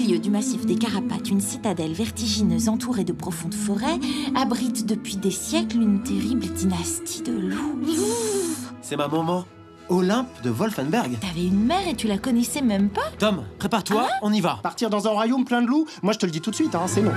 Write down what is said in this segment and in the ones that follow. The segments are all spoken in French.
milieu du massif des Carapates, une citadelle vertigineuse entourée de profondes forêts abrite depuis des siècles une terrible dynastie de loups. C'est ma maman, Olympe de Wolfenberg. T'avais une mère et tu la connaissais même pas? Tom, prépare-toi, on y va. Partir dans un royaume plein de loups, moi je te le dis tout de suite, hein, c'est non.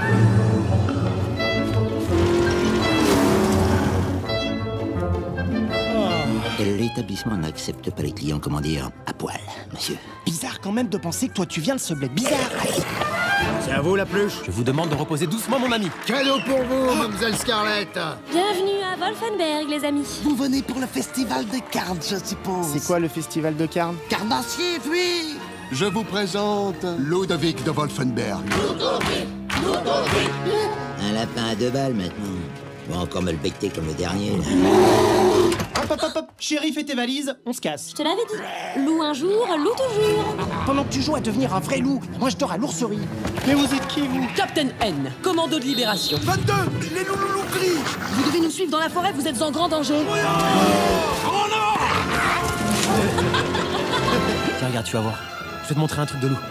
L'établissement n'accepte pas les clients, comment dire, à poil, monsieur. Bizarre quand même de penser que toi tu viens de ce bled bizarre. C'est à vous la pluche. Je vous demande de reposer doucement, mon ami. Cadeau pour vous, mademoiselle Scarlett. Bienvenue à Wolfenberg, les amis. Vous venez pour le festival de Carnes, je suppose. C'est quoi le festival de Carnes? Carnassier, oui. Je vous présente Ludovic de Wolfenberg. Un lapin à 2 balles, maintenant. Tu vas encore me le becter comme le dernier, là. Hop, hop, hop, hop. Chéri, fais tes valises, on se casse. Je te l'avais dit. Loup un jour, loup toujours. Pendant que tu joues à devenir un vrai loup, moi je dors à l'ourserie. Mais vous êtes qui, vous? Captain N, commando de libération. 22, les loups gris. Vous devez nous suivre dans la forêt, vous êtes en grand danger. Tiens, regarde, tu vas voir. Je vais te montrer un truc de loup.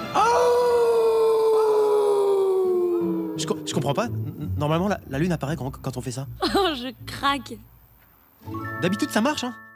Je comprends pas. Normalement, la lune apparaît quand on fait ça. Oh, je craque. D'habitude, ça marche, hein.